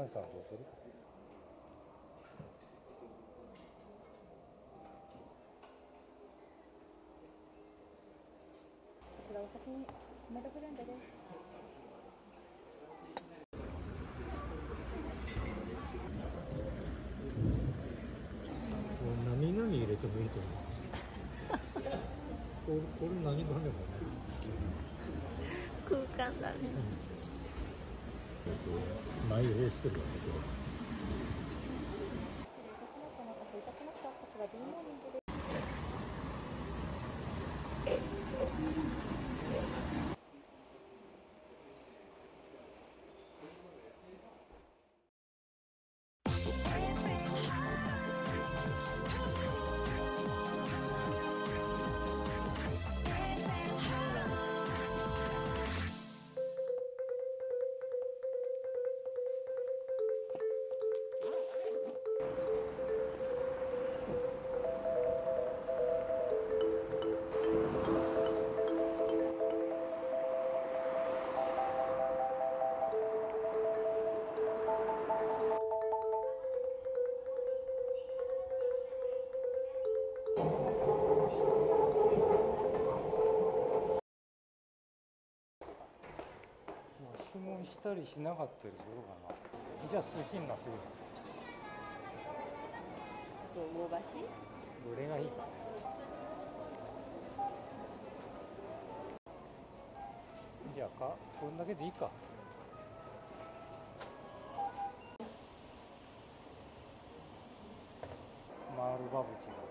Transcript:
ンさんどうする？ こちらお先にメドフレンドです。 何々入れてもいいと思う。これ何がねもね空間だね。 内包してるわけこれ。 失礼いたしました。お待たせいたしました。こちら D モーニングです。 注文したりしなかったりするかな。じゃあ寿司になってくる。 ちょっと魚菓子。 どれがいいかね。じゃあこんだけでいいか。マールバブチが